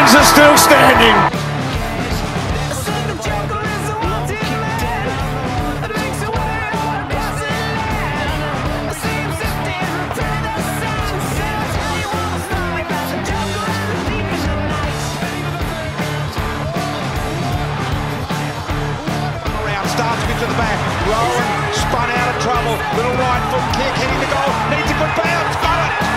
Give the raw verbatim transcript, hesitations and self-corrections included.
Lions are still standing. Starts into the back. Rowan spun out of trouble. Little right foot kick hitting the goal. Needs a good bounce. Got it.